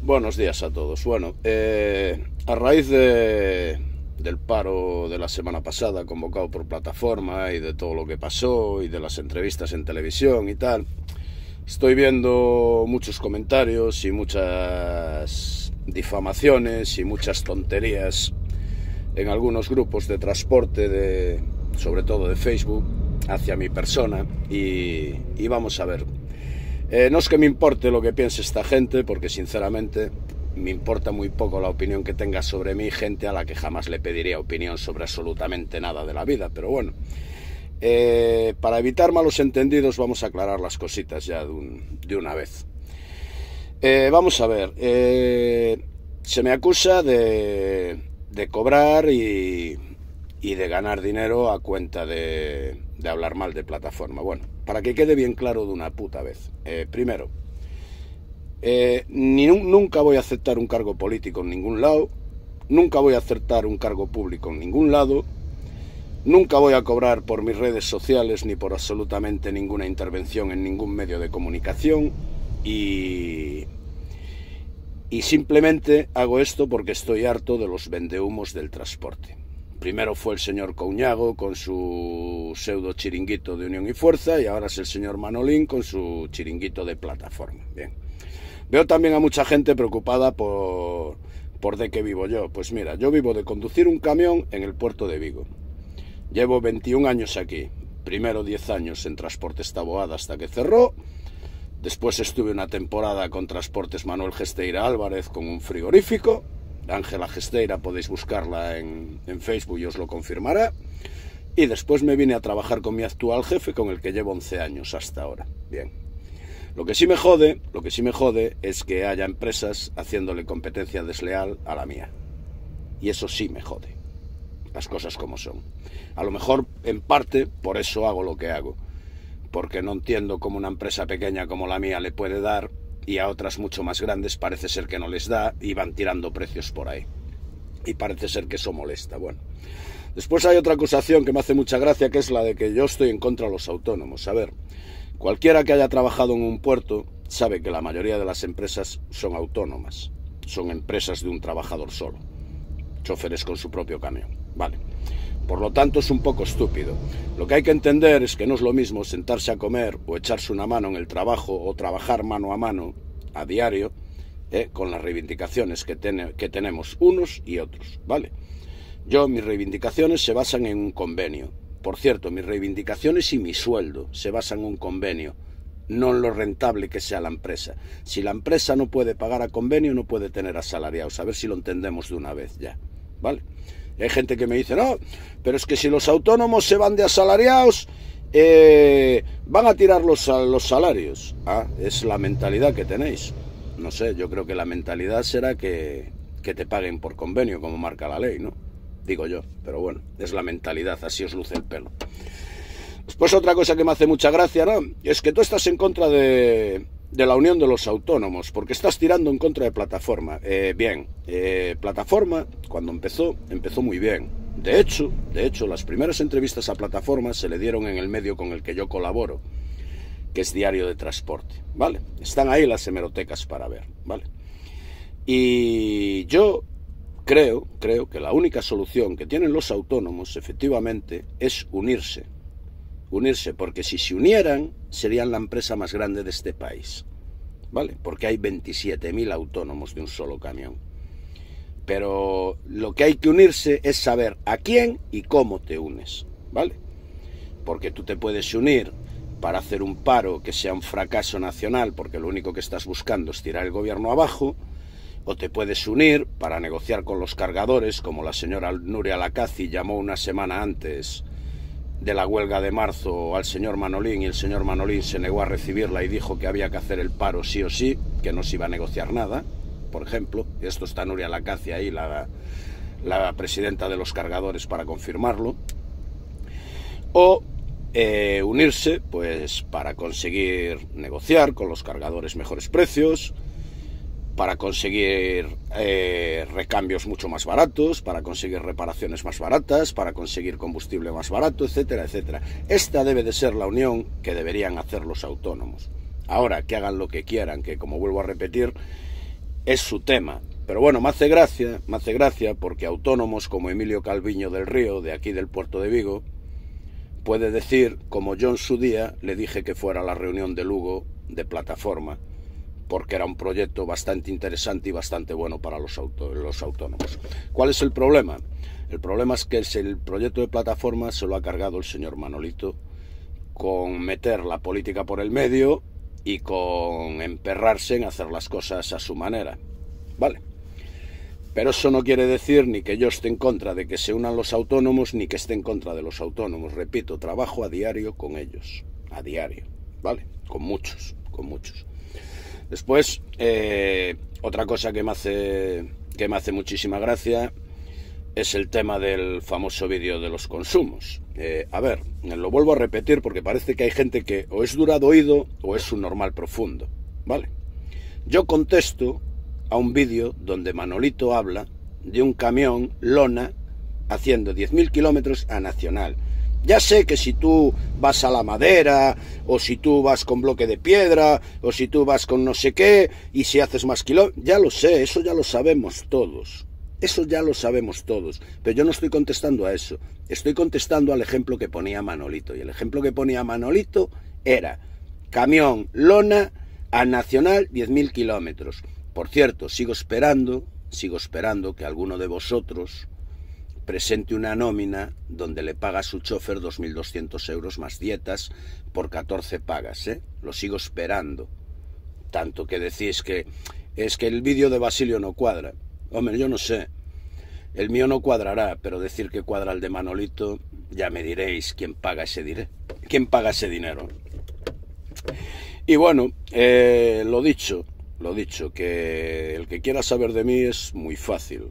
Buenos días a todos. Bueno, a raíz del paro de la semana pasada convocado por Plataforma y de todo lo que pasó y de las entrevistas en televisión y tal, estoy viendo muchos comentarios y muchas difamaciones y muchas tonterías en algunos grupos de transporte, sobre todo de Facebook, hacia mi persona y vamos a ver. No es que me importe lo que piense esta gente, porque sinceramente me importa muy poco la opinión que tenga sobre mí gente a la que jamás le pediría opinión sobre absolutamente nada de la vida, pero bueno, para evitar malos entendidos vamos a aclarar las cositas ya de una vez. Vamos a ver, se me acusa de cobrar y de ganar dinero a cuenta de hablar mal de Plataforma. Bueno, para que quede bien claro de una puta vez. Primero, nunca voy a aceptar un cargo político en ningún lado, nunca voy a aceptar un cargo público en ningún lado, nunca voy a cobrar por mis redes sociales ni por absolutamente ninguna intervención en ningún medio de comunicación y simplemente hago esto porque estoy harto de los vendehumos del transporte. Primero fue el señor Couñago con su pseudo chiringuito de Unión y Fuerza y ahora es el señor Manolín con su chiringuito de Plataforma. Bien. Veo también a mucha gente preocupada por de qué vivo yo. Pues mira, yo vivo de conducir un camión en el puerto de Vigo. Llevo 21 años aquí. Primero 10 años en Transportes Taboada hasta que cerró. Después estuve una temporada con Transportes Manuel Gesteira Álvarez con un frigorífico. Ángela Gesteira, podéis buscarla en Facebook y os lo confirmará. Y después me vine a trabajar con mi actual jefe, con el que llevo 11 años hasta ahora. Bien. Lo que sí me jode es que haya empresas haciéndole competencia desleal a la mía. Y eso sí me jode. Las cosas como son. A lo mejor, en parte, por eso hago lo que hago. Porque no entiendo cómo una empresa pequeña como la mía le puede dar y a otras mucho más grandes parece ser que no les da y van tirando precios por ahí. Y parece ser que eso molesta. Bueno, después hay otra acusación que me hace mucha gracia, que es la de que yo estoy en contra de los autónomos. A ver, cualquiera que haya trabajado en un puerto sabe que la mayoría de las empresas son autónomas. Son empresas de un trabajador solo. Choferes con su propio camión. Vale. Por lo tanto, es un poco estúpido. Lo que hay que entender es que no es lo mismo sentarse a comer o echarse una mano en el trabajo o trabajar mano a mano a diario con las reivindicaciones que tenemos unos y otros, ¿vale? Mis reivindicaciones se basan en un convenio. Por cierto, mis reivindicaciones y mi sueldo se basan en un convenio, no en lo rentable que sea la empresa. Si la empresa no puede pagar a convenio, no puede tener asalariados. A ver si lo entendemos de una vez ya, ¿vale? Hay gente que me dice, no, pero es que si los autónomos se van de asalariados, van a tirar los salarios. Ah, es la mentalidad que tenéis. No sé, yo creo que la mentalidad será que te paguen por convenio, como marca la ley, ¿no? Digo yo, pero bueno, es la mentalidad, así os luce el pelo. Después otra cosa que me hace mucha gracia, ¿no? Es que tú estás en contra de la unión de los autónomos, porque estás tirando en contra de Plataforma. Plataforma, cuando empezó muy bien. De hecho, las primeras entrevistas a Plataforma se le dieron en el medio con el que yo colaboro, que es Diario de Transporte, ¿vale? Están ahí las hemerotecas para ver, ¿vale? Y yo creo que la única solución que tienen los autónomos, efectivamente, es unirse. Porque si se unieran, serían la empresa más grande de este país, ¿vale? Porque hay 27.000 autónomos de un solo camión. Pero lo que hay que unirse es saber a quién y cómo te unes, ¿vale? Porque tú te puedes unir para hacer un paro que sea un fracaso nacional, porque lo único que estás buscando es tirar el gobierno abajo, o te puedes unir para negociar con los cargadores, como la señora Nuria Lacazi llamó una semana antes de la huelga de marzo al señor Manolín, y el señor Manolín se negó a recibirla y dijo que había que hacer el paro sí o sí, que no se iba a negociar nada, por ejemplo. Esto está Nuria Lacazi ahí, la presidenta de los cargadores, para confirmarlo. O unirse pues para conseguir negociar con los cargadores mejores precios, para conseguir recambios mucho más baratos, para conseguir reparaciones más baratas, para conseguir combustible más barato, etcétera, etcétera. Esta debe de ser la unión que deberían hacer los autónomos. Ahora, que hagan lo que quieran, que como vuelvo a repetir, es su tema. Pero bueno, me hace gracia porque autónomos como Emilio Calviño del Río, de aquí del puerto de Vigo, puede decir, como yo en su día le dije que fuera a la reunión de Lugo de Plataforma, porque era un proyecto bastante interesante y bastante bueno para los autónomos. ¿Cuál es el problema? El problema es que el proyecto de Plataforma se lo ha cargado el señor Manolito con meter la política por el medio y con emperrarse en hacer las cosas a su manera. Vale. Pero eso no quiere decir ni que yo esté en contra de que se unan los autónomos, ni que esté en contra de los autónomos. Repito, trabajo a diario con ellos. A diario. ¿Vale? Con muchos. Después, otra cosa que me hace muchísima gracia es el tema del famoso vídeo de los consumos. A ver, lo vuelvo a repetir porque parece que hay gente que o es dura de oído o es un normal profundo, ¿vale? Yo contesto a un vídeo donde Manolito habla de un camión lona haciendo 10.000 kilómetros a Nacional. Ya sé que si tú vas a la madera, o si tú vas con bloque de piedra, o si tú vas con no sé qué, y si haces más kilómetros, ya lo sé, eso ya lo sabemos todos. Eso ya lo sabemos todos, pero yo no estoy contestando a eso. Estoy contestando al ejemplo que ponía Manolito. Y el ejemplo que ponía Manolito era camión lona a Nacional 10.000 kilómetros. Por cierto, sigo esperando que alguno de vosotros presente una nómina donde le paga a su chofer 2.200 euros más dietas por 14 pagas, ¿eh? Lo sigo esperando. Tanto que decís que es que el vídeo de Basilio no cuadra. Hombre, yo no sé. El mío no cuadrará, pero decir que cuadra el de Manolito, ya me diréis quién paga ese dinero. Y bueno, lo dicho, que el que quiera saber de mí es muy fácil.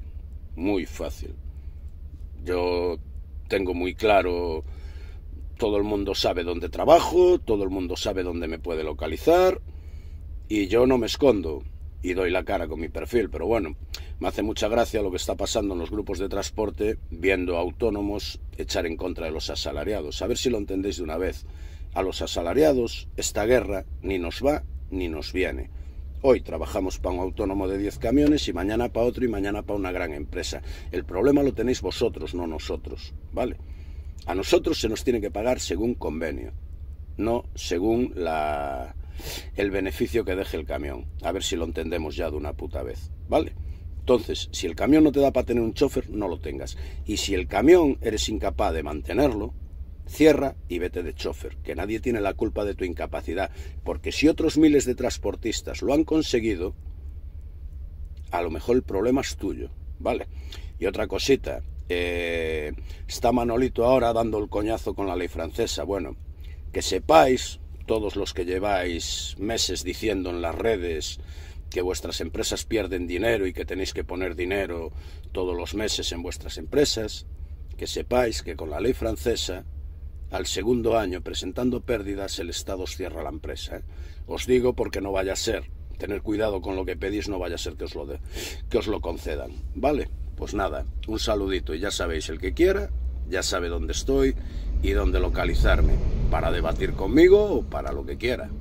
Yo tengo muy claro, todo el mundo sabe dónde trabajo, todo el mundo sabe dónde me puede localizar, y yo no me escondo y doy la cara con mi perfil. Pero bueno, me hace mucha gracia lo que está pasando en los grupos de transporte, viendo a autónomos echar en contra de los asalariados. A ver si lo entendéis de una vez. A los asalariados esta guerra ni nos va ni nos viene. Hoy trabajamos para un autónomo de 10 camiones y mañana para otro y mañana para una gran empresa. El problema lo tenéis vosotros, no nosotros, ¿vale? A nosotros se nos tiene que pagar según convenio, no según el beneficio que deje el camión. A ver si lo entendemos ya de una puta vez, ¿vale? Entonces, si el camión no te da para tener un chofer, no lo tengas. Y si el camión eres incapaz de mantenerlo, cierra y vete de chofer, que nadie tiene la culpa de tu incapacidad, porque si otros miles de transportistas lo han conseguido, a lo mejor el problema es tuyo, ¿vale? Y otra cosita, está Manolito ahora dando el coñazo con la ley francesa. Bueno, que sepáis, todos los que lleváis meses diciendo en las redes que vuestras empresas pierden dinero y que tenéis que poner dinero todos los meses en vuestras empresas, que sepáis que con la ley francesa, al segundo año, presentando pérdidas, el Estado os cierra la empresa, ¿eh? Os digo porque no vaya a ser. Tener cuidado con lo que pedís, no vaya a ser que os lo concedan. ¿Vale? Pues nada, un saludito. Y ya sabéis, el que quiera, ya sabe dónde estoy y dónde localizarme, para debatir conmigo o para lo que quiera.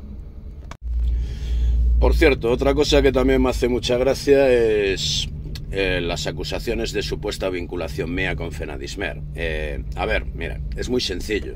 Por cierto, otra cosa que también me hace mucha gracia es las acusaciones de supuesta vinculación mía con Fenadismer. A ver, mira, es muy sencillo.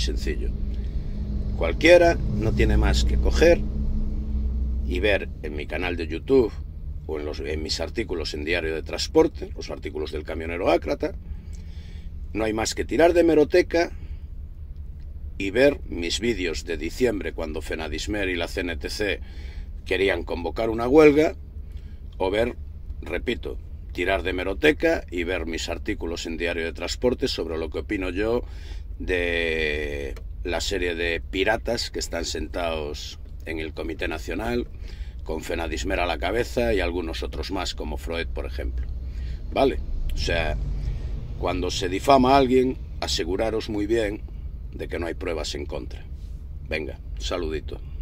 Cualquiera no tiene más que coger y ver en mi canal de YouTube o en mis artículos en Diario de Transporte, los artículos del camionero Ácrata. No hay más que tirar de hemeroteca y ver mis vídeos de diciembre, cuando Fenadismer y la CNTC querían convocar una huelga, o ver, repito, tirar de hemeroteca y ver mis artículos en Diario de Transporte sobre lo que opino yo de la serie de piratas que están sentados en el Comité Nacional, con Fenadismer a la cabeza y algunos otros más, como Freud, por ejemplo. ¿Vale? O sea, cuando se difama a alguien, aseguraros muy bien de que no hay pruebas en contra. Venga, un saludito.